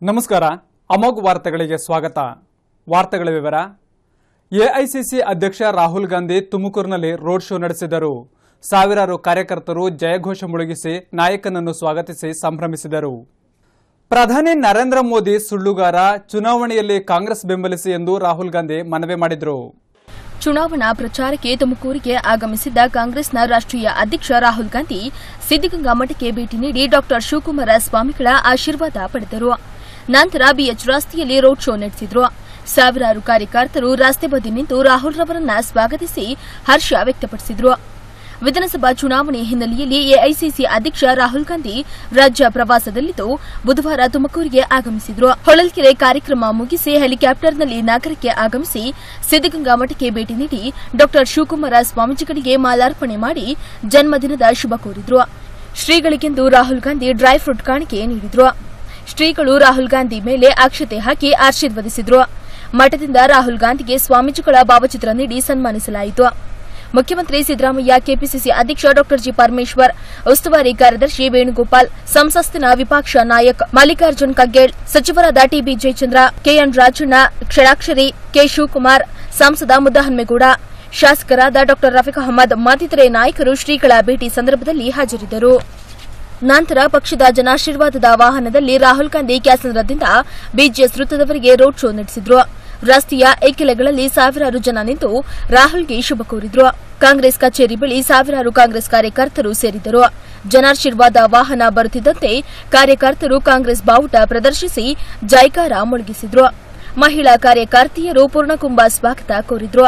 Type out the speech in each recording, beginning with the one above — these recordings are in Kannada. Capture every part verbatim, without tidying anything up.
ನಮಸ್ಕಾರ. ಅಮೋಘ್ ವಾರ್ತೆಗಳಿಗೆ ಸ್ವಾಗತ. ವಾರ್ತೆಗಳ ವಿವರ. ಎಐಸಿಸಿ ಅಧ್ಯಕ್ಷ ರಾಹುಲ್ ಗಾಂಧಿ ತುಮಕೂರಿನಲ್ಲಿ ರೋಡ್ ಶೋ ನಡೆಸಿದರು. ಸಾವಿರಾರು ಕಾರ್ಯಕರ್ತರು ಜಯಘೋಷ ಮೊಳಗಿಸಿ ನಾಯಕನನ್ನು ಸ್ವಾಗತಿಸಿ ಸಂಭ್ರಮಿಸಿದರು. ಪ್ರಧಾನಿ ನರೇಂದ್ರ ಮೋದಿ ಸುಳ್ಳುಗಾರ, ಚುನಾವಣೆಯಲ್ಲಿ ಕಾಂಗ್ರೆಸ್ ಬೆಂಬಲಿಸಿ ಎಂದು ರಾಹುಲ್ ಗಾಂಧಿ ಮನವಿ ಮಾಡಿದರು. ಚುನಾವಣಾ ಪ್ರಚಾರಕ್ಕೆ ತುಮಕೂರಿಗೆ ಆಗಮಿಸಿದ್ದ ಕಾಂಗ್ರೆಸ್ನ ರಾಷ್ಟ್ರೀಯ ಅಧ್ಯಕ್ಷ ರಾಹುಲ್ ಗಾಂಧಿ ಸಿದ್ದಗಂಗಾ ಮಠಕ್ಕೆ ಭೇಟಿ ನೀಡಿ ಡಾ ಶಿವಕುಮಾರ ಸ್ವಾಮಿಗಳ ಆಶೀರ್ವಾದ ಪಡೆದರು. ನಂತರ ಬಿಎಚ್ ರಸ್ತೆಯಲ್ಲಿ ರೋಡ್ ಶೋ ನಡೆಸಿದರು. ಸಾವಿರಾರು ಕಾರ್ಯಕರ್ತರು ರಸ್ತೆ ಬದಿ ನಿಂತು ರಾಹುಲ್ ರವರನ್ನ ಸ್ವಾಗತಿಸಿ ಹರ್ಷ ವ್ಯಕ್ತಪಡಿಸಿದರು. ವಿಧಾನಸಭಾ ಚುನಾವಣೆ ಹಿನ್ನೆಲೆಯಲ್ಲಿ ಎಐಸಿಸಿ ಅಧ್ಯಕ್ಷ ರಾಹುಲ್ ಗಾಂಧಿ ರಾಜ್ಯ ಪ್ರವಾಸದಲ್ಲಿದ್ದು ಬುಧವಾರ ತುಮಕೂರಿಗೆ ಆಗಮಿಸಿದರು. ಹೊಳಲ್ಕೆರೆ ಕಾರ್ಯಕ್ರಮ ಮುಗಿಸಿ ಹೆಲಿಕಾಪ್ಟರ್ನಲ್ಲಿ ನಗರಕ್ಕೆ ಆಗಮಿಸಿ ಸಿದ್ದಗಂಗಾ ಮಠಕ್ಕೆ ಭೇಟಿ ನೀಡಿ ಡಾ ಶಿವಕುಮಾರ ಸ್ವಾಮೀಜಿಗಳಿಗೆ ಮಾಲಾರ್ಪಣೆ ಮಾಡಿ ಜನ್ಮದಿನದ ಶುಭ ಕೋರಿದರು. ಶ್ರೀಗಳಿಗೆಂದು ರಾಹುಲ್ ಗಾಂಧಿ ಡ್ರೈ ಫ್ರೂಟ್ ಕಾಣಿಕೆ ನೀಡಿದರು. ಶ್ರೀಗಳು ರಾಹುಲ್ ಗಾಂಧಿ ಮೇಲೆ ಅಕ್ಷತೆ ಹಾಕಿ ಆಶೀರ್ವದಿಸಿದರು. ಮಠದಿಂದ ರಾಹುಲ್ ಗಾಂಧಿಗೆ ಸ್ವಾಮೀಜಿಗಳ ಭಾವಚಿತ್ರ ನೀಡಿ ಸನ್ಮಾನಿಸಲಾಯಿತು. ಮುಖ್ಯಮಂತ್ರಿ ಸಿದ್ದರಾಮಯ್ಯ, ಕೆಪಿಸಿಸಿ ಅಧ್ಯಕ್ಷ ಡಾ ಜಿ ಪರಮೇಶ್ವರ್, ಉಸ್ತುವಾರಿ ಕಾರ್ಯದರ್ಶಿ ವೇಣುಗೋಪಾಲ್, ಸಂಸತ್ತಿನ ವಿಪಕ್ಷ ನಾಯಕ ಮಲ್ಲಿಕಾರ್ಜುನ್ ಖರ್ಗೆ, ಸಚಿವರಾದ ಟಿಬಿ ಜಯಚಂದ್ರ, ಕೆಎನ್ ರಾಜಣ್ಣ, ಕ್ಷಣಾಕ್ಷರಿ, ಕೆ ಶಿವಕುಮಾರ್, ಸಂಸದ ಮುದ್ದಹನ್ಮೇಗೌಡ, ಶಾಸಕರಾದ ಡಾ ರಫೀಕ್ ಅಹಮದ್ ಮತ್ತಿತರೆ ನಾಯಕರು ಶ್ರೀಗಳ ಭೇಟಿ ಸಂದರ್ಭದಲ್ಲಿ ಹಾಜರಿದ್ದರು. ನಂತರ ಪಕ್ಷದ ಜನಾಶೀರ್ವಾದದ ವಾಹನದಲ್ಲಿ ರಾಹುಲ್ ಗಾಂಧಿ ಕ್ಯಾಸಂದ್ರದಿಂದ ಬಿಜೆಎಸ್ ವೃತ್ತದವರೆಗೆ ರೋಡ್ ಶೋ ನಡೆಸಿದರು. ರಸ್ತೆಯ ಇಕ್ಕೆಲೆಗಳಲ್ಲಿ ಸಾವಿರಾರು ಜನ ನಿಂತು ರಾಹುಲ್ಗೆ ಶುಭ ಕೋರಿದರು. ಕಾಂಗ್ರೆಸ್ ಕಚೇರಿ ಬಳಿ ಸಾವಿರಾರು ಕಾಂಗ್ರೆಸ್ ಕಾರ್ಯಕರ್ತರು ಸೇರಿದ್ದರು. ಜನಾಶೀರ್ವಾದ ವಾಹನ ಬರುತ್ತಿದ್ದಂತೆ ಕಾರ್ಯಕರ್ತರು ಕಾಂಗ್ರೆಸ್ ಬಾವುಟ ಪ್ರದರ್ಶಿಸಿ ಜೈಕಾರ ಮೊಳಗಿಸಿದರು. ಮಹಿಳಾ ಕಾರ್ಯಕರ್ತೆಯರು ಪೂರ್ಣಕುಂಭ ಸ್ವಾಗತ ಕೋರಿದರು.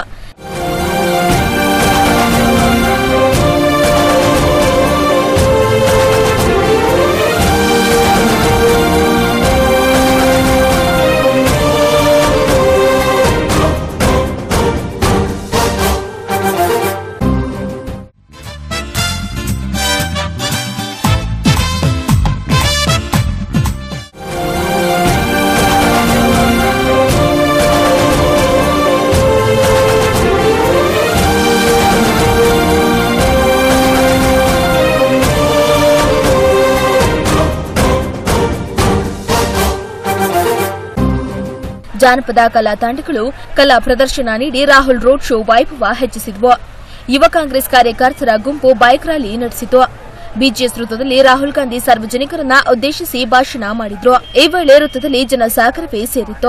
ಜಾನಪದ ಕಲಾ ತಂಡಗಳು ಕಲಾ ಪ್ರದರ್ಶನ ನೀಡಿ ರಾಹುಲ್ ರೋಡ್ ಶೋ ವೈಭವ ಹೆಚ್ಚಿಸಿದವು. ಯುವ ಕಾಂಗ್ರೆಸ್ ಕಾರ್ಯಕರ್ತರ ಗುಂಪು ಬೈಕ್ ರ್ಯಾಲಿ ನಡೆಸಿತು. ಬಿಜೆಎಸ್ ವೃತ್ತದಲ್ಲಿ ರಾಹುಲ್ ಗಾಂಧಿ ಸಾರ್ವಜನಿಕರನ್ನ ಉದ್ದೇಶಿಸಿ ಭಾಷಣ ಮಾಡಿದ್ರು. ಈ ವೇಳೆ ವೃತ್ತದಲ್ಲಿ ಜನಸಾಗರವೇ ಸೇರಿತ್ತು.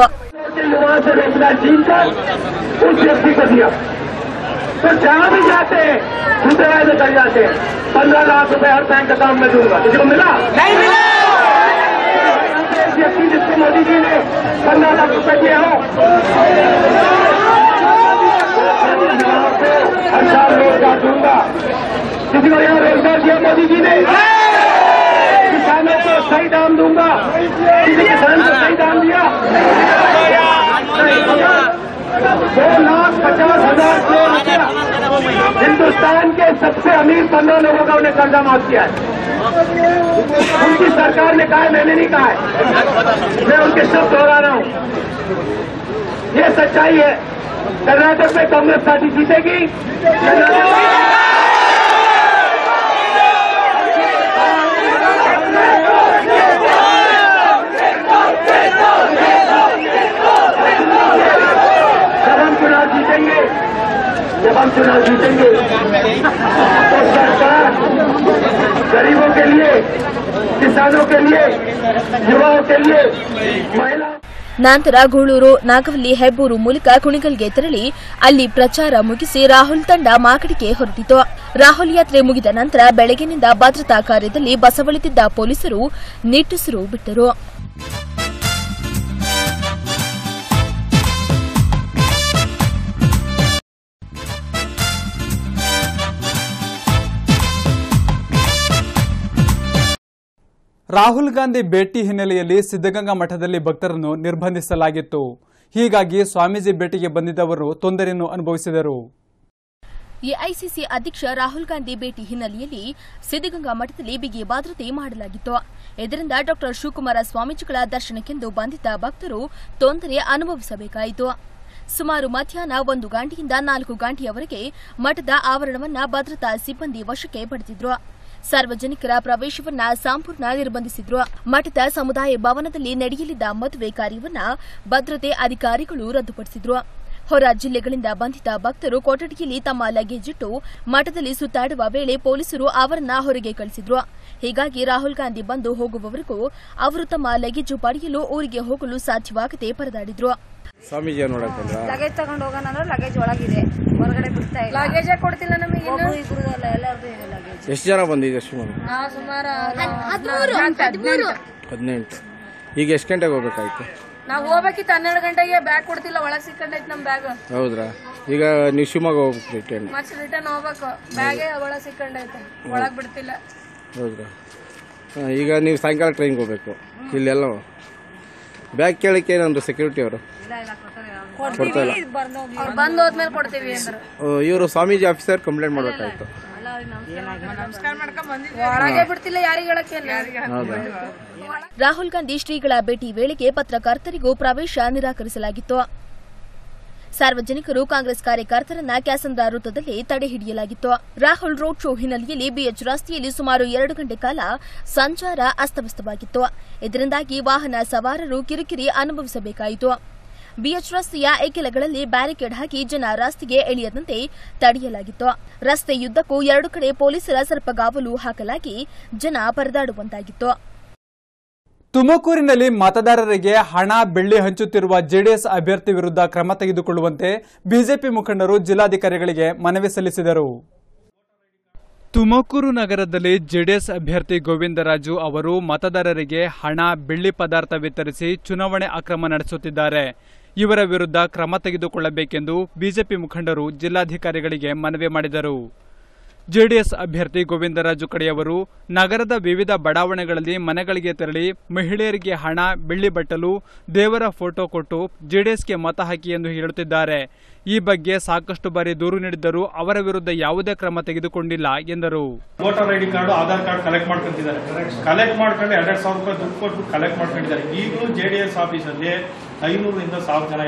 जिसको मोदी जी ने पंद्रह लाख रुपए दिए हो, हजार रोजगार दूंगा. किसी को यहाँ रोजगार दिया मोदी जी ने, किसानों को सही दाम दूंगा. किसी किसान को सही दाम दिया? दो लाख पचास हजार करोड़ रुपया हिंदुस्तान के सबसे अमीर पंद्रह लोगों का उन्हें कर्जा माफ किया है. उनकी सरकार ने कहा है, मैंने नहीं कहा है, मैं उनके शब्द दोहरा रहा हूं. ये सच्चाई है. कर्नाटक में कांग्रेस पार्टी जीतेगी. जब हम चुनाव जीतेंगे जब हम चुनाव जीतेंगे तो सरकार गरीबों के लिए, किसानों के लिए, युवाओं के लिए, महिला. ನಂತರ ಗೂಳೂರು, ನಾಗವಲ್ಲಿ, ಹೆಬ್ಬೂರು ಮೂಲಕ ಕುಣಿಗಲ್ಗೆ ತೆರಳಿ ಅಲ್ಲಿ ಪ್ರಚಾರ ಮುಗಿಸಿ ರಾಹುಲ್ ತಂಡ ಮಾಗಡಿಗೆ ಹೊರಟಿತು. ರಾಹುಲ್ ಯಾತ್ರೆ ಮುಗಿದ ನಂತರ ಬೆಳಗಿನಿಂದ ಭದ್ರತಾ ಕಾರ್ಯದಲ್ಲಿ ಬಸವಳಿತಿದ್ದ ಪೊಲೀಸರು ನಿಟ್ಟುಸಿರು ಬಿಟ್ಟರು. ರಾಹುಲ್ ಗಾಂಧಿ ಭೇಟಿ ಹಿನ್ನೆಲೆಯಲ್ಲಿ ಸಿದ್ದಗಂಗಾ ಮಠದಲ್ಲಿ ಭಕ್ತರನ್ನು ನಿರ್ಬಂಧಿಸಲಾಗಿತ್ತು. ಹೀಗಾಗಿ ಸ್ವಾಮೀಜಿ ಭೇಟಿಗೆ ಬಂದಿದ್ದವರು ತೊಂದರೆಯನ್ನು ಅನುಭವಿಸಿದರು. ಎಐಸಿಸಿ ಅಧ್ಯಕ್ಷ ರಾಹುಲ್ ಗಾಂಧಿ ಭೇಟಿ ಹಿನ್ನೆಲೆಯಲ್ಲಿ ಸಿದ್ದಗಂಗಾ ಮಠದಲ್ಲಿ ಬಿಗಿ ಭದ್ರತೆ ಮಾಡಲಾಗಿತ್ತು. ಇದರಿಂದ ಡಾ ಶಿವಕುಮಾರ ಸ್ವಾಮೀಜಿಗಳ ದರ್ಶನಕ್ಕೆಂದು ಬಂದಿದ್ದ ಭಕ್ತರು ತೊಂದರೆ ಅನುಭವಿಸಬೇಕಾಯಿತು. ಸುಮಾರು ಮಧ್ಯಾಹ್ನ ಒಂದು ಗಂಟೆಯಿಂದ ನಾಲ್ಕು ಗಂಟೆಯವರೆಗೆ ಮಠದ ಆವರಣವನ್ನು ಭದ್ರತಾ ಸಿಬ್ಬಂದಿ ವಶಕ್ಕೆ ಪಡೆದಿದ್ರು. ಸಾರ್ವಜನಿಕರ ಪ್ರವೇಶವನ್ನ ಸಂಪೂರ್ಣ ನಿರ್ಬಂಧಿಸಿದ್ರು. ಮಠದ ಸಮುದಾಯ ಭವನದಲ್ಲಿ ನಡೆಯಲಿದ್ದ ಮದುವೆ ಕಾರ್ಯವನ್ನ ಭದ್ರತೆ ಅಧಿಕಾರಿಗಳು ರದ್ದುಪಡಿಸಿದ್ರು. ಹೊರ ಜಿಲ್ಲೆಗಳಿಂದ ಬಂಧಿತ ಭಕ್ತರು ಕೊಠಡಿಯಲ್ಲಿ ತಮ್ಮ ಲಗೇಜ್ ಇಟ್ಟು ಮಠದಲ್ಲಿ ಸುತ್ತಾಡುವ ವೇಳೆ ಪೊಲೀಸರು ಅವರನ್ನ ಹೊರಗೆ ಕಳಿಸಿದ್ರು. ಹೀಗಾಗಿ ರಾಹುಲ್ ಗಾಂಧಿ ಬಂದು ಹೋಗುವವರೆಗೂ ಅವರು ತಮ್ಮ ಲಗೇಜು ಪಡೆಯಲು ಊರಿಗೆ ಹೋಗಲು ಸಾಧ್ಯವಾಗದೆ ಪರದಾಡಿದ್ರು. ಸ್ವಾಮೀಜಿ ಲಗೇಜ್ ತಗೊಂಡು ಹೋಗೋಣ ಅಂದ್ರೆ ಲಗೇಜ್ ಒಳಗಿದೆ, ಹೊರಗಡೆ ಬಿಡ್ತಾ ಇಲ್ಲ. ಲಗೇಜ್ ಕೊಡ್ತಿಲ್ಲ ನಮಗೆ, ಇಬ್ರು ಅಲ್ಲ ಎಲ್ಲರದು ಇದೆ ಲಗೇಜ್. ಎಷ್ಟು ಜನ ಬಂದಿದೆ ಸುಮಾರು? ಸುಮಾರು ಹದಿನೆಂಟು. ಈಗ ಎಷ್ಟು ಗಂಟೆಗೆ ಹೋಗ್ಬೇಕಾಯ್ತು? ನಾವು ಹೋಗ್ಬೇಕಿತ್ತು ಹನ್ನೆರಡು ಗಂಟೆಗೆ. ಬ್ಯಾಗ್ ಕೊಡ್ತಿಲ್ಲ, ಒಳಗೆ ಸಿಕ್ಕಂಡೈತೆ ನಮ್ ಬ್ಯಾಗ್. ಹೌದ್ರಾ? ಈಗ ನೀವು ಶಿವಮೊಗ್ಗ ಹೋಗ್ಬೇಕು ರಿಟರ್ನ್? ಮತ್ತೆ ರಿಟರ್ನ್ ಹೋಗ್ಬೇಕು, ಬ್ಯಾಗೇ ಒಳಗೆ ಸಿಕ್ಕಂಡೈತೆ, ಒಳಗೆ ಬಿಡ್ತಿಲ್ಲ. ಹೌದ್ರಾ? ಈಗ ನೀವು ಸಾಯಂಕಾಲ ಟ್ರೈನ್ಗೆ ಹೋಗ್ಬೇಕು. ಇಲ್ಲೆಲ್ಲ ಬ್ಯಾಗ್ ಕೇಳಕ್ಕೆ ಏನಂದ್ರು ಸೆಕ್ಯೂರಿಟಿ ಅವರು? ಕೊಡ್ತಾ ಇಲ್ಲ. ಬಂದ್ ಹೋದ್ಮೇಲೆ ಕೊಡ್ತೀವಿ ಅಂದ್ರೆ ಇವರು ಸ್ವಾಮೀಜಿ ಆಫೀಸರ್ ಕಂಪ್ಲೇಂಟ್ ಮಾಡ್ಬೇಕಾಯ್ತು. ಒಳಗೆ ಬಿಡ್ತಿಲ್ಲ, ಯಾರಿಗೆ ಹೇಳಕ್ಕೆ. ರಾಹುಲ್ ಗಾಂಧಿ ಶ್ರೀಗಳ ಭೇಟಿ ವೇಳೆಗೆ ಪತ್ರಕರ್ತರಿಗೂ ಪ್ರವೇಶ ನಿರಾಕರಿಸಲಾಗಿತ್ತು. ಸಾರ್ವಜನಿಕರು ಕಾಂಗ್ರೆಸ್ ಕಾರ್ಯಕರ್ತರನ್ನ ಕ್ಯಾಸಂದ್ರ ವೃತ್ತದಲ್ಲಿ ತಡೆ ಹಿಡಿಯಲಾಗಿತ್ತು. ರಾಹುಲ್ ರೋಡ್ ಶೋ ಹಿನ್ನೆಲೆಯಲ್ಲಿ ಬಿಎಚ್ ರಸ್ತೆಯಲ್ಲಿ ಸುಮಾರು ಎರಡು ಗಂಟೆ ಕಾಲ ಸಂಚಾರ ಅಸ್ತವ್ಯಸ್ತವಾಗಿತ್ತು. ಇದರಿಂದಾಗಿ ವಾಹನ ಸವಾರರು ಕಿರಿಕಿರಿ ಅನುಭವಿಸಬೇಕಾಯಿತು. ಬಿಎಚ್ ರಸ್ತೆಯ ಏಕೆಲೆಗಳಲ್ಲಿ ಬ್ಯಾರಿಕೇಡ್ ಹಾಕಿ ಜನ ರಸ್ತೆಗೆ ಇಳಿಯದಂತೆ ತಡೆಯಲಾಗಿತ್ತು. ರಸ್ತೆಯುದ್ದಕ್ಕೂ ಎರಡು ಕಡೆ ಪೊಲೀಸರ ಸರ್ಪಗಾವಲು ಹಾಕಲಾಗಿ ಜನ ಪರದಾಡುವಂತಾಗಿತ್ತು. ತುಮಕೂರಿನಲ್ಲಿ ಮತದಾರರಿಗೆ ಹಣ ಬೆಳ್ಳಿ ಹಂಚುತ್ತಿರುವ ಜೆಡಿಎಸ್ ಅಭ್ಯರ್ಥಿ ವಿರುದ್ಧ ಕ್ರಮ ತೆಗೆದುಕೊಳ್ಳುವಂತೆ ಬಿಜೆಪಿ ಮುಖಂಡರು ಜಿಲ್ಲಾಧಿಕಾರಿಗಳಿಗೆ ಮನವಿ ಸಲ್ಲಿಸಿದರು. ತುಮಕೂರು ನಗರದಲ್ಲಿ ಜೆಡಿಎಸ್ ಅಭ್ಯರ್ಥಿ ಗೋವಿಂದರಾಜು ಅವರು ಮತದಾರರಿಗೆ ಹಣ ಬೆಳ್ಳಿ ಪದಾರ್ಥ ವಿತರಿಸಿ ಚುನಾವಣೆ ಅಕ್ರಮ ನಡೆಸುತ್ತಿದ್ದಾರೆ. ಇವರ ವಿರುದ್ಧ ಕ್ರಮ ತೆಗೆದುಕೊಳ್ಳಬೇಕೆಂದು ಬಿಜೆಪಿ ಮುಖಂಡರು ಜಿಲ್ಲಾಧಿಕಾರಿಗಳಿಗೆ ಮನವಿ ಮಾಡಿದರು. ಜೆಡಿಎಸ್ ಅಭ್ಯರ್ಥಿ ಗೋವಿಂದರಾಜು ಕಡೆಯವರು ನಗರದ ವಿವಿಧ ಬಡಾವಣೆಗಳಲ್ಲಿ ಮನೆಗಳಿಗೆ ತೆರಳಿ ಮಹಿಳೆಯರಿಗೆ ಹಣ ಬೆಳ್ಳಿ ಬಟ್ಟಲು ದೇವರ ಫೋಟೋ ಕೊಟ್ಟು ಜೆಡಿಎಸ್ಗೆ ಮತ ಹಾಕಿ ಎಂದು ಹೇಳುತ್ತಿದ್ದಾರೆ. ಈ ಬಗ್ಗೆ ಸಾಕಷ್ಟು ಬಾರಿ ದೂರು ನೀಡಿದ್ದರೂ ಅವರ ವಿರುದ್ಧ ಯಾವುದೇ ಕ್ರಮ ತೆಗೆದುಕೊಂಡಿಲ್ಲ ಎಂದರು. Voter ID card, Aadhaar card collect ಮಾಡ್ಕೊಂಡಿದ್ದಾರೆ. ಕಲೆಕ್ಟ್ ಮಾಡ್ಕೊಂಡು ಎರಡೆರಡು ಸಾವಿರ ರೂಪಾಯಿ ದುಡ್ಡು ಕೊಟ್ಟು ಕಲೆಕ್ಟ್ ಮಾಡ್ಕೊಂಡಿದ್ದಾರೆ. ಈಗಲೂ ಜೆಡಿಎಸ್ ಆಫೀಸಲ್ಲಿ ಐನೂರರಿಂದ ಸಾವಿರ ಜನ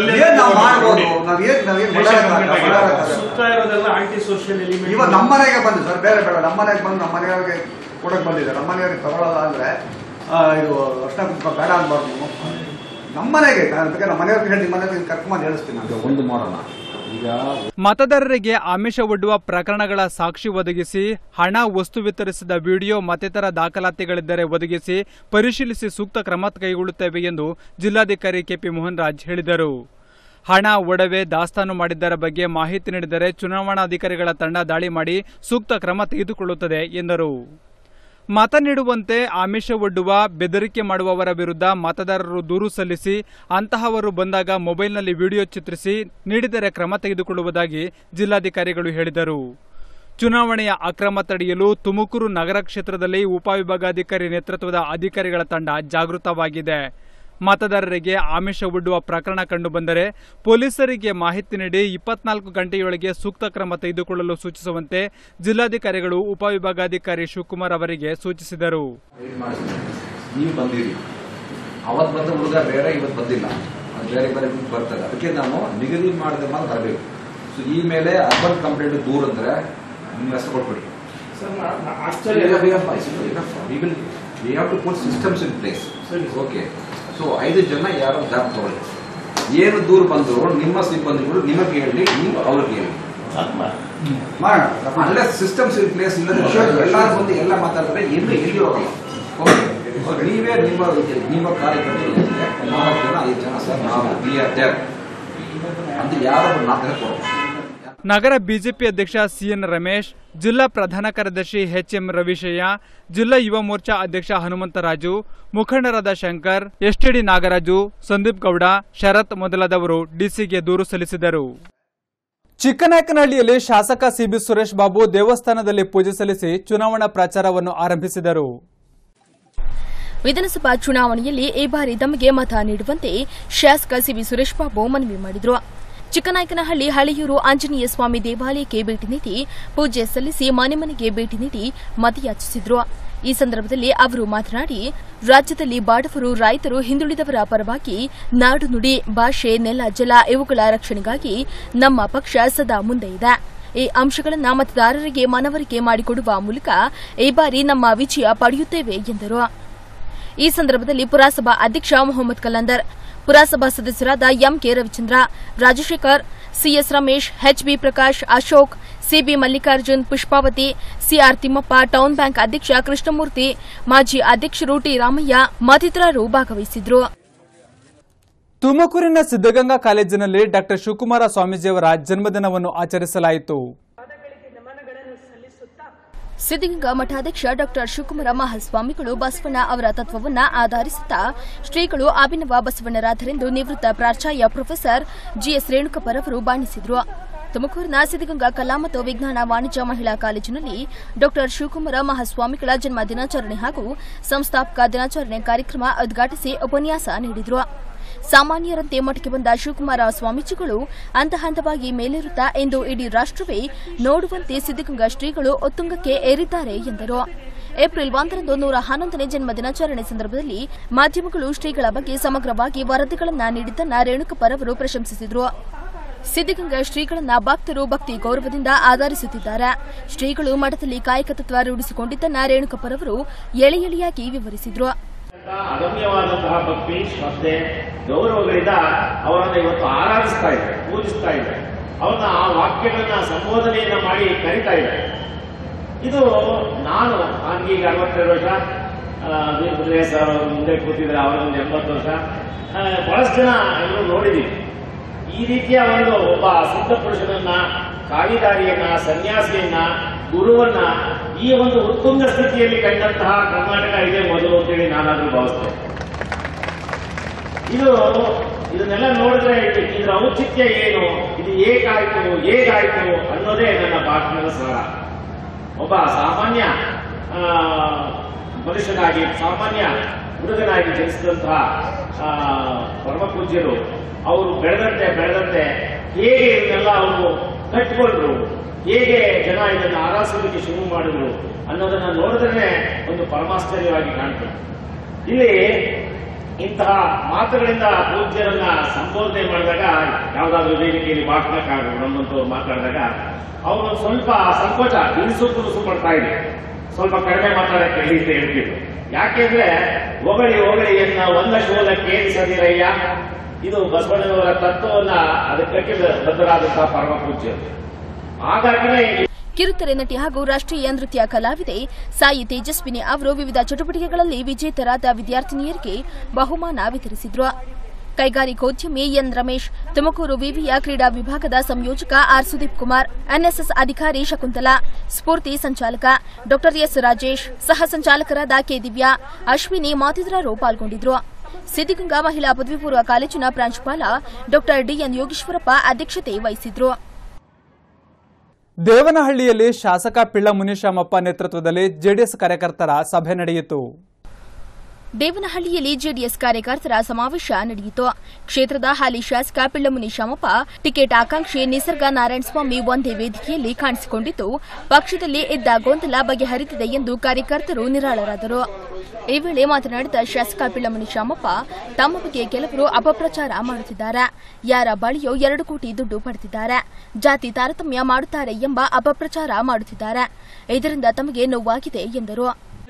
ಸುತ್ತ ಇರೋದೆಲ್ಲ ಆಂಟಿ ಸೋಷಿಯಲ್ ಎಲಿಮೆಂಟ್. ಇವಾಗ ನಮ್ಮ ಮನೆಗೆ ಬಂದು ಸರ್, ಬೇರೆ ಬೇಡ, ನಮ್ಮ ಮನೆಗೆ ಬಂದು ನಮ್ಮ ಮನೆಯವರಿಗೆ ಕೊಡಕ್ ಬಂದಿದ್ದಾರೆ. ನಮ್ಮ ಮನೆಯವರಿಗೆ ತಗೊಳ್ಳಲ್ಲ ಅಂದ್ರೆ ಇದು ಅಷ್ಟ ಬೇಡ ಅನ್ಬಾರ್ದು. ನೀವು ನಮ್ಮ ಮನೆಗೆ ನಮ್ಮ ಮನೆಯವ್ರಿಗೆ ಹೇಳಿ, ನಿಮ್ಮ ಮನೆಗೆ ಕರ್ಕೊಂಡು ಹೇಳಿಸ್ತೀನಿ ನಾನು ಒಂದು ಮಾಡೋಣ. ಮತದಾರರಿಗೆ ಆಮಿಷ ಒಡ್ಡುವ ಪ್ರಕರಣಗಳ ಸಾಕ್ಷಿ ಒದಗಿಸಿ ಹಣ ವಸ್ತು ವಿತರಿಸಿದ ವಿಡಿಯೋ ಮತ್ತಿತರ ದಾಖಲಾತಿಗಳಿದ್ದರೆ ಒದಗಿಸಿ ಪರಿಶೀಲಿಸಿ ಸೂಕ್ತ ಕ್ರಮ ಕೈಗೊಳ್ಳುತ್ತೇವೆ ಎಂದು ಜಿಲ್ಲಾಧಿಕಾರಿ ಕೆಪಿ ಮೋಹನ್ ರಾಜ್ ಹೇಳಿದರು. ಹಣ ಒಡವೆ ದಾಸ್ತಾನು ಮಾಡಿದ್ದರ ಬಗ್ಗೆ ಮಾಹಿತಿ ನೀಡಿದರೆ ಚುನಾವಣಾಧಿಕಾರಿಗಳ ತಂಡ ದಾಳಿ ಮಾಡಿ ಸೂಕ್ತ ಕ್ರಮ ತೆಗೆದುಕೊಳ್ಳುತ್ತದೆ ಎಂದರು. ಮತ ನೀಡುವಂತೆ ಆಮಿಷ ಒಡ್ಡುವ ಬೆದರಿಕೆ ಮಾಡುವವರ ವಿರುದ್ಧ ಮತದಾರರು ದೂರು ಸಲ್ಲಿಸಿ ಅಂತಹವರು ಬಂದಾಗ ಮೊಬೈಲ್ನಲ್ಲಿ ವಿಡಿಯೋ ಚಿತ್ರಿಸಿ ನೀಡಿದರೆ ಕ್ರಮ ತೆಗೆದುಕೊಳ್ಳುವುದಾಗಿ ಜಿಲ್ಲಾಧಿಕಾರಿಗಳು ಹೇಳಿದರು. ಚುನಾವಣೆಯ ಅಕ್ರಮ ತಡೆಯಲು ತುಮಕೂರು ನಗರ ಕ್ಷೇತ್ರದಲ್ಲಿ ಉಪವಿಭಾಗಾಧಿಕಾರಿ ನೇತೃತ್ವದ ಅಧಿಕಾರಿಗಳ ತಂಡ ಜಾಗೃತವಾಗಿದೆ. ಮತದಾರರಿಗೆ ಆಮಿಷ ಒಡ್ಡುವ ಪ್ರಕರಣ ಕಂಡುಬಂದರೆ ಪೊಲೀಸರಿಗೆ ಮಾಹಿತಿ ನೀಡಿ ಇಪ್ಪತ್ನಾಲ್ಕು ಗಂಟೆಯೊಳಗೆ ಸೂಕ್ತ ಕ್ರಮ ತೆಗೆದುಕೊಳ್ಳಲು ಸೂಚಿಸುವಂತೆ ಜಿಲ್ಲಾಧಿಕಾರಿಗಳು ಉಪವಿಭಾಗಾಧಿಕಾರಿ ಶಿವಕುಮಾರ್ ಅವರಿಗೆ ಸೂಚಿಸಿದರು. ನೀವು ಬಂದಿರಿ, ಅವತ್ತು ಬಂದ ಹುಡುಗ ಬೇರೆ, ಇವತ್ತು ಬಂದಿಲ್ಲ, ಬೇರೆ ಬೇರೆ ಬರ್ತದೆ. ಅದಕ್ಕೆ ನಾವು ನಿಗದಿ ಮಾಡಿದ ಮೇಲೆ ಬರಬೇಕು. ಸೊ ಈ ಮೇಲೆ ಅರ್ಬನ್ ಕಂಪ್ಲೇಂಟ್ ದೂರ ಅಂದ್ರೆ ನಿಮ್ಗೆ ಹೆಸರು ಕೊಟ್ಬಿಡಿ. We have to put systems in place. Okay, so ಐದು ಜನ ಯಾರು ಜಾಬ್ ತಗೊಳ್ಳಿ. ಏನು ದೂರ ಬಂದರು ನಿಮ್ಮ ಸಿಬ್ಬಂದಿಗಳು ನಿಮಗೆ ಹೇಳಿ, ನೀವು ಅವ್ರಿಗೆ ಹೇಳಿ. ಅಲ್ಲೇ ಸಿಸ್ಟಮ್ಸ್ ಇನ್ ಪ್ಲೇಸ್ ಇಲ್ಲದ ಎಲ್ಲರೂ ಬಂದು ಎಲ್ಲ ಮಾತಾಡ್ತಾರೆ, ಏನು ಎಲ್ಲಿ ಹೋಗಲ್ಲ. ಓಕೆ, ನೀವೇ ನಿಮ್ಮ ನಿಮ್ಮ ಕಾರ್ಯಕರ್ತರು ನಾಲ್ಕು ಜನ ಐದು ಜನ ಸರ್ ನಾವು ವಿ ಆರ್ ದೇರ್ ಅಂತ ಯಾರು ನಾಲ್ಕು ಕೊಡೋದು. ನಗರ ಬಿಜೆಪಿ ಅಧ್ಯಕ್ಷ ಸಿಎನ್ ರಮೇಶ್, ಜಿಲ್ಲಾ ಪ್ರಧಾನ ಕಾರ್ಯದರ್ಶಿ ಎಚ್ಎಂ ರವಿಶಯ್ಯ, ಜಿಲ್ಲಾ ಯುವ ಮೋರ್ಚಾ ಅಧ್ಯಕ್ಷ ಹನುಮಂತರಾಜು, ಮುಖಂಡರಾದ ಶಂಕರ್, ಎಸ್ಟಿಡಿ ನಾಗರಾಜು, ಸಂದೀಪ್ ಗೌಡ, ಶರತ್ ಮೊದಲಾದವರು ಡಿಸಿಗೆ ದೂರು ಸಲ್ಲಿಸಿದರು. ಚಿಕ್ಕನಾಯಕನಹಳ್ಳಿಯಲ್ಲಿ ಶಾಸಕ ಸಿಬಿ ಸುರೇಶ್ ಬಾಬು ದೇವಸ್ಥಾನದಲ್ಲಿ ಪೂಜೆ ಸಲ್ಲಿಸಿ ಚುನಾವಣಾ ಪ್ರಚಾರವನ್ನು ಆರಂಭಿಸಿದರು. ವಿಧಾನಸಭಾ ಚುನಾವಣೆಯಲ್ಲಿ ಈ ಬಾರಿ ತಮಗೆ ಮತ ನೀಡುವಂತೆ ಶಾಸಕ ಸಿಬಿ ಸುರೇಶ್ ಬಾಬು ಮನವಿ ಮಾಡಿದರು. ಚಿಕ್ಕನಾಯಕನಹಳ್ಳಿ ಹಳೆಯೂರು ಆಂಜನೇಯ ಸ್ವಾಮಿ ದೇವಾಲಯಕ್ಕೆ ಭೇಟಿ ನೀಡಿ ಪೂಜೆ ಸಲ್ಲಿಸಿ ಮನೆ ಮನೆಗೆ ಭೇಟಿ ನೀಡಿ ಮತಯಾಚಿಸಿದರು. ಈ ಸಂದರ್ಭದಲ್ಲಿ ಅವರು ಮಾತನಾಡಿ, ರಾಜ್ಯದಲ್ಲಿ ಬಡವರು, ರೈತರು, ಹಿಂದುಳಿದವರ ಪರವಾಗಿ ನಾಡು ನುಡಿ, ಭಾಷೆ, ನೆಲ, ಜಲ ಇವುಗಳ ರಕ್ಷಣೆಗಾಗಿ ನಮ್ಮ ಪಕ್ಷ ಸದಾ ಮುಂದೆ ಇದೆ. ಈ ಅಂಶಗಳನ್ನು ಮತದಾರರಿಗೆ ಮನವರಿಕೆ ಮಾಡಿಕೊಡುವ ಮೂಲಕ ಈ ಬಾರಿ ನಮ್ಮ ವಿಜಯ ಪಡೆಯುತ್ತೇವೆ ಎಂದರು. ಈ ಸಂದರ್ಭದಲ್ಲಿ ಪುರಸಭಾ ಅಧ್ಯಕ್ಷ ಮೊಹಮ್ಮದ್ ಕಲಂದರ್, ಪುರಸಭಾ ಸದಸ್ಯರಾದ MK Ravichandra, Rajashekar, CS Ramesh, HB Prakash, Ashok, CB Mallikarjun, Pushpavathi, CR Thimmappa, town bank ಅಧ್ಯಕ್ಷ ಕೃಷ್ಣಮೂರ್ತಿ, ಮಾಜಿ ಅಧ್ಯಕ್ಷರು ಟಿ ರಾಮಯ್ಯ ಮತ್ತಿತರರು ಭಾಗವಹಿಸಿದ್ರು. ತುಮಕೂರಿನ ಸಿದ್ದಗಂಗಾ ಕಾಲೇಜಿನಲ್ಲಿ ಡಾ ಶಿವಕುಮಾರ ಸ್ವಾಮೀಜಿಯವರ ಜನ್ಮದಿನವನ್ನು ಆಚರಿಸಲಾಯಿತು. ಸಿದ್ದಗಂಗಾ ಮಠಾಧ್ಯಕ್ಷ ಡಾ ಶಿವಕುಮಾರ ಮಹಾಸ್ವಾಮಿಗಳು ಬಸವಣ್ಣ ಅವರ ತತ್ವವನ್ನ ಆಧರಿಸುತ್ತಾ ಶ್ರೀಗಳು ಅಭಿನವ ಬಸವಣ್ಣರಾದರೆಂದು ನಿವೃತ್ತ ಪ್ರಾಚಾರ್ಯ ಪ್ರೊಫೆಸರ್ ಜಿಎಸ್ ರೇಣುಕಪ್ಪರವರು ಬಣ್ಣಿಸಿದರು. ತುಮಕೂರಿನ ಸಿದ್ದಗಂಗಾ ಕಲಾ ಮತ್ತು ವಿಜ್ಞಾನ ವಾಣಿಜ್ಯ ಮಹಿಳಾ ಕಾಲೇಜಿನಲ್ಲಿ ಡಾ ಶಿವಕುಮಾರ ಮಹಾಸ್ವಾಮಿಗಳ ಜನ್ಮ ದಿನಾಚರಣೆ ಹಾಗೂ ಸಂಸ್ಥಾಪಕ ದಿನಾಚರಣೆ ಕಾರ್ಯಕ್ರಮ ಉದ್ಘಾಟಿಸಿ ಉಪನ್ಯಾಸ ನೀಡಿದರು. ಸಾಮಾನ್ಯರಂತೆ ಮಠಕ್ಕೆ ಬಂದ ಶಿವಕುಮಾರ ಸ್ವಾಮೀಜಿಗಳು ಹಂತ ಹಂತವಾಗಿ ಮೇಲೇರುತ್ತಾ ಇಂದು ಇಡೀ ರಾಷ್ಟವೇ ನೋಡುವಂತೆ ಸಿದ್ದಗಂಗಾ ಶ್ರೀಗಳು ಉತ್ತುಂಗಕ್ಕೆ ಏರಿದ್ದಾರೆ ಎಂದರು. ಏಪ್ರಿಲ್ ಒಂದರಂದು ನೂರ ಹನ್ನೊಂದನೇ ಜನ್ಮ ದಿನಾಚರಣೆ ಸಂದರ್ಭದಲ್ಲಿ ಮಾಧ್ಯಮಗಳು ಶ್ರೀಗಳ ಬಗ್ಗೆ ಸಮಗ್ರವಾಗಿ ವರದಿಗಳನ್ನು ನೀಡಿದ್ದನ್ನು ರೇಣುಕಪ್ಪರವರು ಪ್ರಶಂಸಿಸಿದರು. ಸಿದ್ದಗಂಗಾ ಶ್ರೀಗಳನ್ನ ಭಕ್ತರು ಭಕ್ತಿ ಗೌರವದಿಂದ ಆಧರಿಸುತ್ತಿದ್ದಾರೆ. ಶ್ರೀಗಳು ಮಠದಲ್ಲಿ ಕಾಯಕ ತತ್ವ ರೂಢಿಸಿಕೊಂಡಿದ್ದನ್ನು ರೇಣುಕಪ್ಪರವರು ಎಳೆ ಎಳೆಯಾಗಿ ವಿವರಿಸಿದರು. ಅದಮ್ಯವಾದಂತಹ ಭಕ್ತಿ ಶ್ರದ್ಧೆ ಗೌರವಗಳಿಂದ ಅವರನ್ನು ಇವತ್ತು ಆರಾಧಿಸ್ತಾ ಇದ್ದಾರೆ, ಪೂಜಿಸ್ತಾ ಇದ್ದಾರೆ. ಅವ್ರನ್ನ ಆ ವಾಕ್ಯಗಳನ್ನ ಸಂಬೋಧನೆಯನ್ನ ಮಾಡಿ ಕರೀತಾ ಇದ್ದಾರೆ. ಇದು ನಾನು ನನಗೀಗ ಅರವತ್ತೆರಡು ವರ್ಷ, ವೀರಭದ್ರಯ್ಯ ಸರ್ ಅವರು ಮುಂದೆ ಕೂತಿದ್ರೆ ಅವರೊಂದು ಎಂಬತ್ತು ವರ್ಷ, ಬಹಳಷ್ಟು ಜನ ಎಲ್ಲರೂ ನೋಡಿದ್ದೀವಿ. ಈ ರೀತಿಯ ಒಂದು ಒಬ್ಬ ಸಿದ್ಧ ಪುರುಷನನ್ನ, ಕಾವಿದಾರಿಯನ್ನ, ಸನ್ಯಾಸಿಯನ್ನ, ಗುರುವನ್ನ ಈ ಒಂದು ಉತ್ತುಂಗ ಸ್ಥಿತಿಯಲ್ಲಿ ಕಂಡಂತಹ ಕರ್ನಾಟಕ ಇದೆ ಮೊದಲು ಅಂತೇಳಿ ನಾನಾದ್ರೂ ಭಾವಿಸ್ತೇನೆ. ಇದು ಇದನ್ನೆಲ್ಲ ನೋಡಿದ್ರೆ ಇದರ ಔಚಿತ್ಯ ಏನು, ಇದು ಏಕಾಯ್ತು ಹೇಗಾಯ್ತು ಅನ್ನೋದೇ ನನ್ನ ಭಾಷಣದ ಸಾರ. ಒಬ್ಬ ಸಾಮಾನ್ಯ ಮನುಷ್ಯನಾಗಿ, ಸಾಮಾನ್ಯ ಹುಡುಗನಾಗಿ ಜನಿಸಿದಂತಹ ಪರಮ ಪೂಜ್ಯರು ಅವರು ಬೆಳೆದಂತೆ ಬೆಳೆದಂತೆ ಹೇಗೆ ಇದನ್ನೆಲ್ಲ ಅವರು ಕಟ್ಟಿಕೊಂಡ್ರು, ಹೇಗೆ ಜನ ಇದನ್ನು ಆರಾಧಿಸಲಿಕ್ಕೆ ಶುರು ಮಾಡಿದ್ರು ಅನ್ನೋದನ್ನ ನೋಡಿದ್ರೆ ಒಂದು ಪರಮಾಶ್ಚರ್ಯವಾಗಿ ಕಾಣ್ತದೆ. ಇಲ್ಲಿ ಇಂತಹ ಮಾತುಗಳಿಂದ ಪೂಜ್ಯರನ್ನ ಸಂಬೋಧನೆ ಮಾಡಿದಾಗ, ಯಾವುದಾದ್ರೂ ವೇದಿಕೆಯಲ್ಲಿ ಭಾಷಣಕಾರರು ನಮ್ಮಂತವ್ರು ಮಾತಾಡಿದಾಗ ಅವರು ಸ್ವಲ್ಪ ಸಂಕೋಚ, ಇಳಿಸು ತುಳಿಸು ಪಡ್ತಾ ಇದೆ, ಸ್ವಲ್ಪ ಕಡಿಮೆ ಮಾತಾಡಕ್ಕೆ ಹೇಳಿ ಅಂತ ಹೇಳ್ತಿದ್ರು. ಯಾಕೆಂದ್ರೆ ಹೊಗಳಿ ಹೊಗಳಿ ಎನ್ನ ಒಂದ ಶೋಧ ಕೇಳಿಸದಿರಯ್ಯ, ಇದು ಬಸವಣ್ಣನವರ ತತ್ವವನ್ನ ಅದಕ್ಕೆ ಬದ್ಧರಾದಂತಹ ಪರಮ ಪೂಜ್ಯರು. ಹಾಗಾಗಿನೇ ಕಿರುತೆರೆ ನಟಿ ಹಾಗೂ ರಾಷ್ಟೀಯ ನೃತ್ಯ ಕಲಾವಿದೆ ಸಾಯಿ ತೇಜಸ್ವಿನಿ ಅವರು ವಿವಿಧ ಚಟುವಟಿಕೆಗಳಲ್ಲಿ ವಿಜೇತರಾದ ವಿದ್ಯಾರ್ಥಿನಿಯರಿಗೆ ಬಹುಮಾನ ವಿತರಿಸಿದರು. ಕೈಗಾರಿಕೋದ್ಯಮಿ ಎನ್ ರಮೇಶ್, ತುಮಕೂರು ವಿವಿಯ ಕ್ರೀಡಾ ವಿಭಾಗದ ಸಂಯೋಜಕ ಆರ್ ಸುದೀಪ್ ಕುಮಾರ್, ಎನ್ಎಸ್ಎಸ್ ಅಧಿಕಾರಿ ಶಕುಂತಲಾ, ಸ್ಫೂರ್ತಿ ಸಂಚಾಲಕ ಡಾ ಎಸ್ ರಾಜೇಶ್, ಸಹ ಸಂಚಾಲಕರಾದ ಕೆ ದಿವ್ಯಾ, ಅಶ್ವಿನಿ ಮತ್ತಿತರರು ಪಾಲ್ಗೊಂಡಿದ್ದರು. ಸಿದ್ದಗಂಗಾ ಮಹಿಳಾ ಪದವಿ ಪೂರ್ವ ಕಾಲೇಜಿನ ಪ್ರಾಂಶುಪಾಲ ಡಾ ಡಿಎನ್ ಯೋಗೇಶ್ವರಪ್ಪ ಅಧ್ಯಕ್ಷತೆ ವಹಿಸಿದ್ರು. ದೇವನಹಳ್ಳಿಯಲ್ಲಿ ಶಾಸಕ ಪಿಳ್ಳ ಮುನಿಶಾಮಪ್ಪ ನೇತೃತ್ವದಲ್ಲಿ ಜೆಡಿಎಸ್ ಕಾರ್ಯಕರ್ತರ ಸಭೆ ನಡೆಯಿತು. ದೇವನಹಳ್ಳಿಯಲ್ಲಿ ಜೆಡಿಎಸ್ ಕಾರ್ಯಕರ್ತರ ಸಮಾವೇಶ ನಡೆಯಿತು. ಕ್ಷೇತ್ರದ ಹಾಲಿ ಶಾಸಕ ಪಿಳ್ಳಮುನಿ ಶಾಮಪ್ಪ, ಟಿಕೆಟ್ ಆಕಾಂಕ್ಷಿ ನಿಸರ್ಗ ನಾರಾಯಣಸ್ವಾಮಿ ಒಂದೇ ವೇದಿಕೆಯಲ್ಲಿ ಕಾಣಿಸಿಕೊಂಡಿದ್ದು ಪಕ್ಷದಲ್ಲಿ ಇದ್ದ ಗೊಂದಲ ಬಗೆಹರಿದಿದೆ ಎಂದು ಕಾರ್ಯಕರ್ತರು ನಿರಾಳರಾದರು. ಈ ವೇಳೆ ಮಾತನಾಡಿದ ಶಾಸಕ ಪಿಳ್ಳಮುನಿ ಶಾಮಪ್ಪ, ತಮ್ಮ ಬಗ್ಗೆ ಕೆಲವರು ಅಪಪ್ರಚಾರ ಮಾಡುತ್ತಿದ್ದಾರೆ. ಯಾರ ಬಳಿಯೋ ಎರಡು ಕೋಟಿ ದುಡ್ಡು ಪಡೆದಿದ್ದಾರೆ, ಜಾತಿ ತಾರತಮ್ಯ ಮಾಡುತ್ತಾರೆ ಎಂಬ ಅಪಪ್ರಚಾರ ಮಾಡುತ್ತಿದ್ದಾರೆ. ಇದರಿಂದ ತಮಗೆ ನೋವಾಗಿದೆ ಎಂದರು.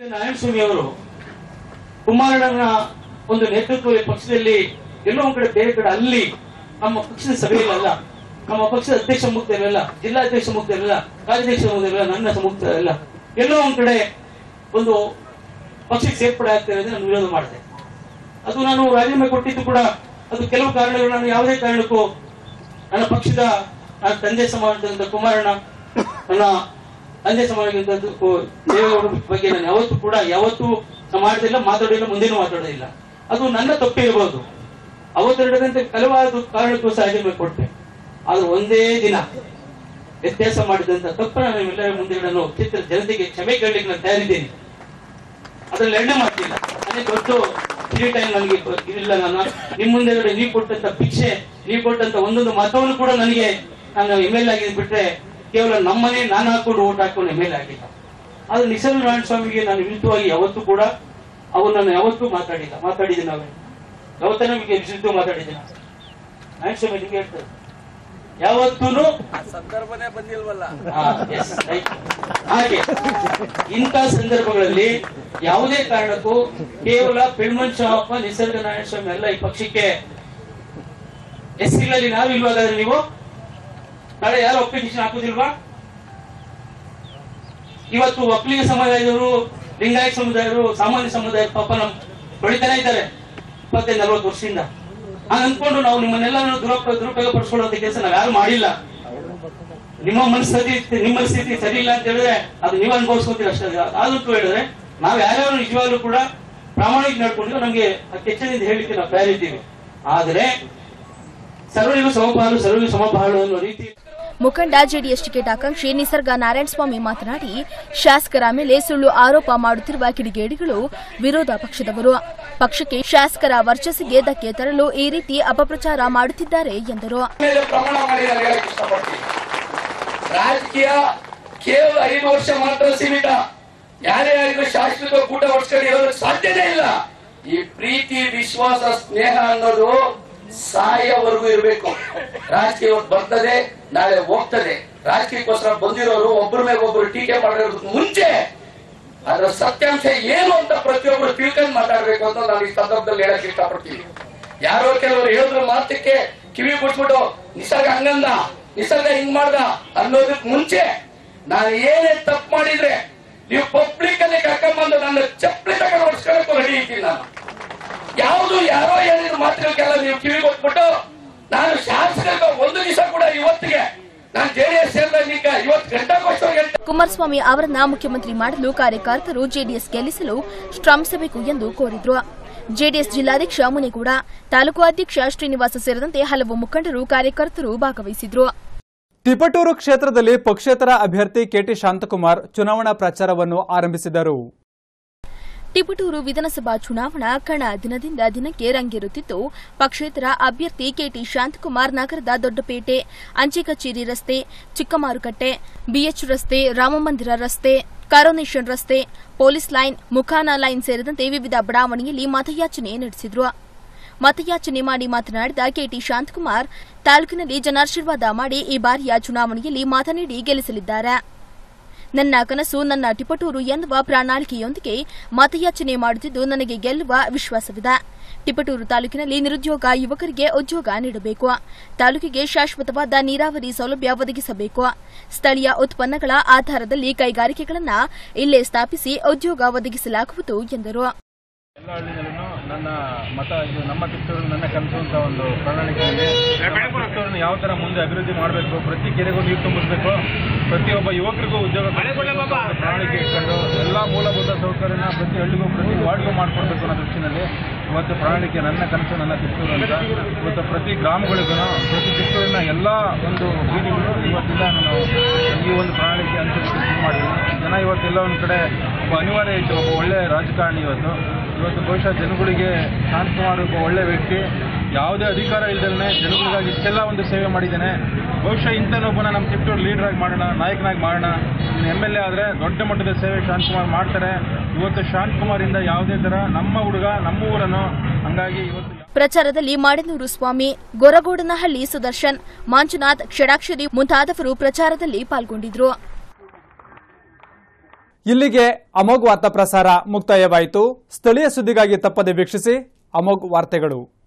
ಕುಮಾರಣ್ಣನ ಒಂದು ನೇತೃತ್ವದ ಪಕ್ಷದಲ್ಲಿ ಎಲ್ಲೋ ಒಂದ್ ಕಡೆ ಬೇರೆ ಕಡೆ ಅಲ್ಲಿ ನಮ್ಮ ಪಕ್ಷದ ಸಭೆಯಲ್ಲ, ನಮ್ಮ ಪಕ್ಷದ ಅಧ್ಯಕ್ಷ ಮುಕ್ತರಲ್ಲ, ಜಿಲ್ಲಾಧ್ಯಕ್ಷ ಮುಕ್ತರಲ್ಲ, ಕಾರ್ಯಾಧ್ಯಕ್ಷ ಮುಕ್ತರಲ್ಲ, ನನ್ನ ಮುಕ್ತರಲ್ಲ, ಎಲ್ಲೋ ಒಂದ್ ಕಡೆ ಒಂದು ಪಕ್ಷಕ್ಕೆ ಸೇರ್ಪಡೆ ಆಗ್ತಾ ಇರೋದ್ರೆ ನಾನು ವಿರೋಧ ಮಾಡಿದೆ. ಅದು ನಾನು ರಾಜೀನಾಮೆ ಕೊಟ್ಟಿದ್ದು ಕೂಡ ಅದು ಕೆಲವು ಕಾರಣಗಳು. ನಾನು ಯಾವುದೇ ಕಾರಣಕ್ಕೂ ನನ್ನ ಪಕ್ಷದ ನನ್ನ ತಂದೆ ಸಮಾಜದ ಕುಮಾರಣ್ಣ, ನನ್ನ ತಂದೆ ಸಮಾಜದ ದೇವೇಗೌಡ ಬಗ್ಗೆ ನಾನು ಯಾವತ್ತೂ ಕೂಡ ಯಾವತ್ತೂ ಮಾಡಿದಿಲ್ಲ, ಮಾತಾಡಿಲ್ಲ, ಮುಂದೇನು ಮಾತಾಡೋದಿಲ್ಲ. ಅದು ನನ್ನ ತಪ್ಪಿರಬಹುದು. ಅವತ್ತೆರಡು ಗಂಟೆ ಕೆಲವಾರು ಕಾರಣಕ್ಕೂ ರಾಜೀನಾಮೆ ಕೊಟ್ಟೆ. ಆದ್ರೆ ಒಂದೇ ದಿನ ವ್ಯತ್ಯಾಸ ಮಾಡಿದಂತ ತಪ್ಪ ನಾನು ನಿಮ್ಮೆಲ್ಲರ ಮುಂದೆ ನಾನು ಚಿತ್ರ ಜನತೆಗೆ ಕ್ಷಮೆ ಕೇಳಲಿಕ್ಕೆ ನಾನು ತಯಾರಿದ್ದೇನೆ. ಅದ್ರಲ್ಲಿ ಎಣ್ಣೆ ಮಾಡ್ತಿಲ್ಲ. ನನಗೆ ದೊಡ್ಡ ಫ್ರೀ ಟೈಮ್ ನನಗೆ ಇರಲಿಲ್ಲ. ನಾನು ನಿಮ್ ಮುಂದೆಗಡೆ ನೀವು ಕೊಟ್ಟಂತ ಭಿಕ್ಷೆ, ನೀವು ಕೊಟ್ಟಂತ ಒಂದೊಂದು ಮತವನ್ನು ಕೂಡ ನನಗೆ ನಾನು ಎಮ್ ಎಲ್ ಆಗಿದ್ ಬಿಟ್ರೆ ಕೇವಲ ನಮ್ಮನೆ ನಾನು ಹಾಕೊಂಡು ಓಟ್ ಹಾಕೊಂಡು ಎಮ್ ಎಲ್ ಆಗಿಲ್ಲ. ಆದ್ರೆ ನಿಸರ್ಗ ನಾರಾಯಣ ಸ್ವಾಮಿಗೆ ನಾನು ವಿರುದ್ಧವಾಗಿ ಯಾವತ್ತೂ ಕೂಡ ಅವ್ರು ನಾನು ಯಾವತ್ತೂ ಮಾತಾಡಿಲ್ಲ. ಮಾತಾಡಿದ್ದೀನಿ ನಾವೇ ಯಾವತ್ತ ನಮಗೆ ವಿರುದ್ಧ ಮಾತಾಡಿದ್ದೀನಿ. ನಾರಾಯಣ ಸ್ವಾಮಿ ನಿಮ್ಗೆ ಹೇಳ್ತಾರೆ, ಯಾವತ್ತೂ ಸಂದರ್ಭನೇ ಬಂದಿಲ್ವಲ್ಲ. ಹಾಗೆ ಇಂಥ ಸಂದರ್ಭಗಳಲ್ಲಿ ಯಾವುದೇ ಕಾರಣಕ್ಕೂ ಕೇವಲ ಪಿಳ್ಮನ್ ಶಾಮಪ್ಪ ನಿಸರ್ಗ ನಾರಾಯಣ ಸ್ವಾಮಿ ಎಲ್ಲ ಈ ಪಕ್ಷಕ್ಕೆ ಎಸ್ಸಿಗಳಲ್ಲಿ ನಾವು ಇಲ್ವಾಗಾದ್ರೆ ನೀವು ನಾಳೆ ಯಾರು ಅಪ್ಲಿಕೇಶನ್ ಹಾಕುದಿಲ್ವಾ? ಇವತ್ತು ಒಕ್ಕಲಿಗ ಸಮುದಾಯದವರು, ಲಿಂಗಾಯತ ಸಮುದಾಯರು, ಸಾಮಾನ್ಯ ಸಮುದಾಯ ಪಾಪ ನಮ್ ಬೆಳಿತಾನೆ ಇದ್ದಾರೆ ಇಪ್ಪತ್ತೈದು ನಲ್ವತ್ತು ವರ್ಷದಿಂದ. ಹಾಗೆ ಅಂದ್ಕೊಂಡು ನಾವು ನಿಮ್ಮನ್ನೆಲ್ಲ ದುರುಪಯೋಗ ದುರುಪಯೋಗ ಪಡಿಸ್ಕೊಳ್ಳುವಂತ ಕೆಲಸ ನಾವು ಯಾರು ಮಾಡಿಲ್ಲ. ನಿಮ್ಮ ಮನಸ್ಥಿತಿ ನಿಮ್ಮ ಸ್ಥಿತಿ ಸರಿ ಇಲ್ಲ ಅಂತ ಹೇಳಿದ್ರೆ ಅದು ನೀವು ಅನುಭವಿಸ್ಕೊತೀರ ಅಷ್ಟೇ. ಆದಂತೂ ಹೇಳಿದ್ರೆ ನಾವು ಯಾರ್ಯಾರು ನಿಜವಾಗ್ಲೂ ಕೂಡ ಪ್ರಾಮಾಣಿಕ ನಡ್ಕೊಂಡು ನಮ್ಗೆ ಕೆಚ್ಚದಿಂದ ಹೇಳಿಕ್ಕೆ ನಾವು ತಯಾರಿದ್ದೀವಿ. ಆದರೆ ಸರ್ವರಿಗೂ ಸಮಪಾಲು ಸರ್ವರಿಗೂ ಸಮಪಾಲು ಅನ್ನೋ ರೀತಿ ಮುಖಂಡ ಜೆಡಿಎಸ್ ಟಿಕೆಟ್ ಆಕಾಂಕ್ಷಿ ನಿಸರ್ಗ ನಾರಾಯಣಸ್ವಾಮಿ ಮಾತನಾಡಿ, ಶಾಸಕರ ಮೇಲೆ ಸುಳ್ಳು ಆರೋಪ ಮಾಡುತ್ತಿರುವ ಕಿಡಿಗೇಡಿಗಳು ವಿರೋಧ ಪಕ್ಷದವರು. ಪಕ್ಷಕ್ಕೆ ಶಾಸಕರ ವರ್ಚಸ್ಸಿಗೆ ಧಕ್ಕೆ ತರಲು ಈ ರೀತಿ ಅಪಪ್ರಚಾರ ಮಾಡುತ್ತಿದ್ದಾರೆ ಎಂದರು. ರಾಜಕೀಯ ಕೇವಲ ಐದು ವರ್ಷ ಮಾತ್ರ ಸೀಮಿತ. ಯಾರೇ ಆಗಿದ್ರು ಶಾಶ್ವತ ಕೂಟ ವರ್ಷಗಳು ಇರೋದಕ್ಕೆ ಸಾಧ್ಯನೇ ಇಲ್ಲ. ಈ ಪ್ರೀತಿ, ವಿಶ್ವಾಸ, ಸ್ನೇಹ ಅನ್ನೋದು ಸಾಯವರೆಗೂ ಇರಬೇಕು. ರಾಜಕೀಯ ಇವತ್ತು ಬರ್ತದೆ, ನಾಳೆ ಹೋಗ್ತದೆ. ರಾಜಕೀಯಕ್ಕೋಸ್ಕರ ಬಂದಿರೋರು ಒಬ್ಬರ ಮೇಲೆ ಒಬ್ಬರು ಟೀಕೆ ಮಾಡಿರೋದಕ್ಕೆ ಮುಂಚೆ ಅದರ ಸತ್ಯಾಂಶ ಏನು ಅಂತ ಪ್ರತಿಯೊಬ್ಬರು ತಿಳ್ಕೊಂಡು ಮಾತಾಡಬೇಕು ಅಂತ ನಾನು ಈ ಸಂದರ್ಭದಲ್ಲಿ ಹೇಳಕ್ ಇಷ್ಟಪಡ್ತೀನಿ. ಯಾರೋ ಕೆಲವರು ಹೇಳಿದ್ರು ಮಾತಕ್ಕೆ ಕಿವಿ ಬಿಟ್ಬಿಟ್ಟು ನಿಸರ್ಗ ಹಂಗಂದ, ನಿಸರ್ಗ ಹಿಂಗ್ ಮಾಡ್ದ ಅನ್ನೋದಕ್ ಮುಂಚೆ ನಾನು ಏನೇ ತಪ್ಪು ಮಾಡಿದ್ರೆ ನೀವು ಪಬ್ಲಿಕ್ ಅಲ್ಲಿ ಕರ್ಕೊಂಡ್ಬಂದು ನನ್ನ ಚಪ್ಪಲಿ ತಗೊಂಡು ಹೊಡ್ಸ್ಕೊಳಕ್ಕೂ ರೆಡಿ ಇದ್ದೀನಿ. ನಾನು ಯಾವುದು ಯಾರೋ ಹೇಳಿದ್ರು ಮಾತುಗಳಿಗೆಲ್ಲ ನೀವು ಕಿವಿ ಕೊಟ್ಬಿಟ್ಟು ನಾನು ಶಾಸಕ ಒಂದು ದಿವಸ ಕೂಡ ಇವತ್ತಿಗೆ ನಾನು ಜೆಡಿಎಸ್ ಸೇರಿದ ಇವತ್ತು ಗಂಟಾಗೋಷ್ಠಿ ಕುಮಾರಸ್ವಾಮಿ ಅವರನ್ನ ಮುಖ್ಯಮಂತ್ರಿ ಮಾಡಲು ಕಾರ್ಯಕರ್ತರು ಜೆಡಿಎಸ್ ಗೆಲ್ಲಿಸಲು ಶ್ರಮಿಸಬೇಕು ಎಂದು ಕೋರಿದ್ರು. ಜೆಡಿಎಸ್ ಜಿಲ್ಲಾಧ್ಯಕ್ಷ ಮುನೇಗೌಡ, ತಾಲೂಕು ಅಧ್ಯಕ್ಷ ಶ್ರೀನಿವಾಸ ಸೇರಿದಂತೆ ಹಲವು ಮುಖಂಡರು, ಕಾರ್ಯಕರ್ತರು ಭಾಗವಹಿಸಿದ್ರು. ತಿಪಟೂರು ಕ್ಷೇತ್ರದಲ್ಲಿ ಪಕ್ಷೇತರ ಅಭ್ಯರ್ಥಿ ಕೆಟಿ ಶಾಂತಕುಮಾರ್ ಚುನಾವಣಾ ಪ್ರಚಾರವನ್ನು ಆರಂಭಿಸಿದರು. ತಿಪಟೂರು ವಿಧಾನಸಭಾ ಚುನಾವಣಾ ಕಣ ದಿನದಿಂದ ದಿನಕ್ಕೆ ರಂಗೇರುತ್ತಿದ್ದು, ಪಕ್ಷೇತರ ಅಭ್ಯರ್ಥಿ ಕೆಟಿ ಶಾಂತಕುಮಾರ್ ನಗರದ ದೊಡ್ಡಪೇಟೆ, ಅಂಚೆ ಕಚೇರಿ ರಸ್ತೆ, ಚಿಕ್ಕಮಾರುಕಟ್ಟೆ, ಬಿಎಚ್ ರಸ್ತೆ, ರಾಮಮಂದಿರ ರಸ್ತೆ, ಕರೋನೇಷನ್ ರಸ್ತೆ, ಪೊಲೀಸ್ ಲೈನ್, ಮುಖಾನ ಲೈನ್ ಸೇರಿದಂತೆ ವಿವಿಧ ಬಡಾವಣೆಯಲ್ಲಿ ಮತಯಾಚನೆ ನಡೆಸಿದರು. ಮತಯಾಚನೆ ಮಾಡಿ ಮಾತನಾಡಿದ ಕೆಟಿ ಶಾಂತಕುಮಾರ್, ತಾಲೂಕಿನಲ್ಲಿ ಜನಾಶೀರ್ವಾದ ಮಾಡಿ ಈ ಬಾರಿಯ ಚುನಾವಣೆಯಲ್ಲಿ ಮತ ನೀಡಿ ಗೆಲ್ಲಿಸಲಿದ್ದಾರೆ. ನನ್ನ ಕನಸು ನನ್ನ ತಿಪಟೂರು ಎನ್ನುವ ಪ್ರಣಾಳಿಕೆಯೊಂದಿಗೆ ಮತಯಾಚನೆ ಮಾಡುತ್ತಿದ್ದು, ನನಗೆ ಗೆಲ್ಲುವ ವಿಶ್ವಾಸವಿದೆ. ತಿಪಟೂರು ತಾಲೂಕಿನಲ್ಲಿ ನಿರುದ್ಯೋಗ ಯುವಕರಿಗೆ ಉದ್ಯೋಗ ನೀಡಬೇಕು. ತಾಲೂಕಿಗೆ ಶಾಶ್ವತವಾದ ನೀರಾವರಿ ಸೌಲಭ್ಯ ಒದಗಿಸಬೇಕು. ಸ್ಥಳೀಯ ಉತ್ಪನ್ನಗಳ ಆಧಾರದಲ್ಲಿ ಕೈಗಾರಿಕೆಗಳನ್ನು ಇಲ್ಲೇ ಸ್ಥಾಪಿಸಿ ಉದ್ಯೋಗ ಒದಗಿಸಲಾಗುವುದು ಎಂದರು. ಎಲ್ಲ ಹಳ್ಳಿಗಳಲ್ಲೂ ನನ್ನ ಮತ ಇದು ನಮ್ಮ ತಿಪಟೂರು ನನ್ನ ಕನಸು ಅಂತ ಒಂದು ಪ್ರಣಾಳಿಕೆಯಲ್ಲಿ ತಿಪಟೂರನ್ನು ಯಾವ ತರ ಮುಂದೆ ಅಭಿವೃದ್ಧಿ ಮಾಡಬೇಕು, ಪ್ರತಿ ಕೆರೆಗೂ ನೀರು ತುಂಬಿಸಬೇಕು, ಪ್ರತಿಯೊಬ್ಬ ಯುವಕರಿಗೂ ಉದ್ಯೋಗ ಪ್ರಣಾಳಿಕೆ ಇಟ್ಕೊಂಡು ಎಲ್ಲ ಮೂಲಭೂತ ಸೌಕರ್ಯನ ಪ್ರತಿ ಹಳ್ಳಿಗೂ ಪ್ರತಿ ವಾರ್ಡ್ಗೂ ಮಾಡಿಕೊಡ್ಬೇಕು ಅನ್ನೋ ದೃಷ್ಟಿನಲ್ಲಿ ಇವತ್ತು ಪ್ರಣಾಳಿಕೆ ನನ್ನ ಕನಸು ನನ್ನ ತಿಪಟೂರು ಅಂತ ಇವತ್ತು ಪ್ರತಿ ಗ್ರಾಮಗಳಿಗೂ ಪ್ರತಿ ತಿಪಟೂರಿನ ಎಲ್ಲ ಒಂದು ಬೀದಿಗಳು ಇವತ್ತಿಂದ ನಾನು ಈ ಒಂದು ಪ್ರಣಾಳಿಕೆ ಅನುಸರಿಸಿ ಶುರು ಮಾಡಿದ್ದೀನಿ. ಜನ ಇವತ್ತೆಲ್ಲ ಒಂದು ಕಡೆ ಒಬ್ಬ ಅನಿವಾರ್ಯ ಇತ್ತು, ಒಬ್ಬ ಒಳ್ಳೆ ರಾಜಕಾರಣಿ ಇವತ್ತು ಇವತ್ತು ಬಹುಶಃ ಜನಗಳಿಗೆ ಶಾಂತಕುಮಾರ್ ಒಬ್ಬ ಒಳ್ಳೆ ವ್ಯಕ್ತಿ, ಯಾವುದೇ ಅಧಿಕಾರ ಇಲ್ಲದೇ ಜನಗಳಿಗಾಗಿ ಇಷ್ಟೆಲ್ಲ ಒಂದು ಸೇವೆ ಮಾಡಿದ್ದೇನೆ. ಬಹುಶಃ ಇಂಥನೊಬ್ಬನ ನಮ್ಮ ತಿಪಟೂರು ಲೀಡರ್ ಆಗಿ ಮಾಡೋಣ, ನಾಯಕನಾಗಿ ಮಾಡೋಣ. ಎಮ್ ಎಲ್ ಎ ಆದರೆ ದೊಡ್ಡ ಮಟ್ಟದ ಸೇವೆ ಶಾಂತಕುಮಾರ್ ಮಾಡ್ತಾರೆ. ಇವತ್ತು ಶಾಂತಕುಮಾರ್ ಇಂದ ಯಾವುದೇ ತರ ನಮ್ಮ ಹುಡುಗ ನಮ್ಮ ಊರನ್ನು ಹಂಗಾಗಿ ಇವತ್ತು ಪ್ರಚಾರದಲ್ಲಿ ಮಾಡೆನೂರು ಸ್ವಾಮಿ, ಗೊರಗೋಡನಹಳ್ಳಿ ಸುದರ್ಶನ್, ಮಂಜುನಾಥ್, ಷಡಾಕ್ಷರಿ ಮುಂತಾದವರು ಪ್ರಚಾರದಲ್ಲಿ ಪಾಲ್ಗೊಂಡಿದ್ರು. ಇಲ್ಲಿಗೆ ಅಮೋಘ್ ವಾರ್ತಾ ಪ್ರಸಾರ ಮುಕ್ತಾಯವಾಯಿತು. ಸ್ಥಳೀಯ ಸುದ್ದಿಗಾಗಿ ತಪ್ಪದೆ ವೀಕ್ಷಿಸಿ ಅಮೋಘ್ ವಾರ್ತೆಗಳು.